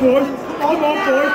boy. I'm on, boy.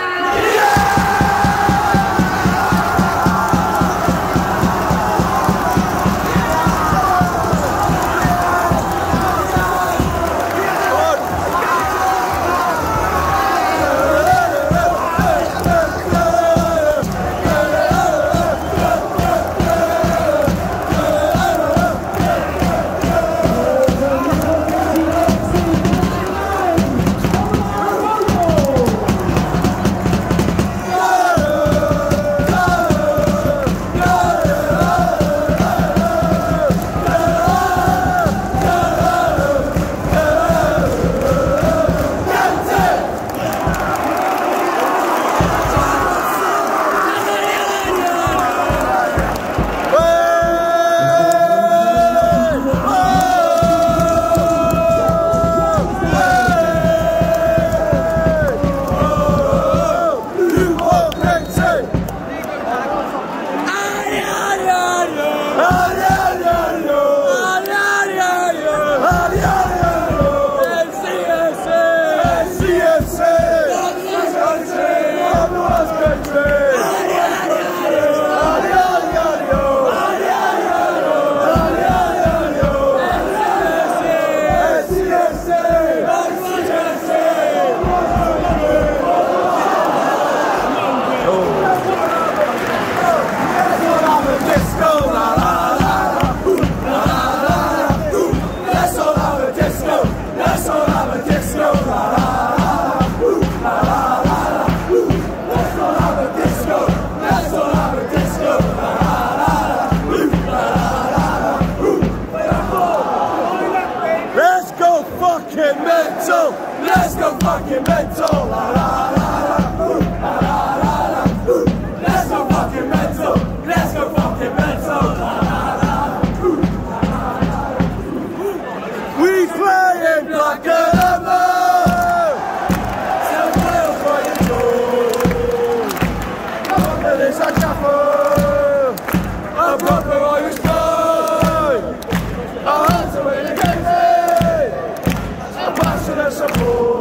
Mental, let's go fucking mental. La la la la, ooh, la la la la, ooh. Let's go fucking mental. Let's go fucking mental. La la la, ooh, la la la. We playing Black Emma. Still play for you too. Come on, it's a chapel. A proper Irish boy. Our hands are in the game. Support.